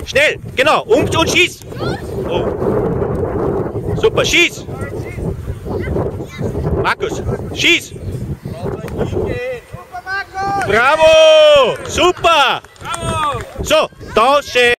Schnell, genau. Und schieß. Oh. Super, schieß. Markus, schieß. Bravo! Super! Bravo! So, da schön.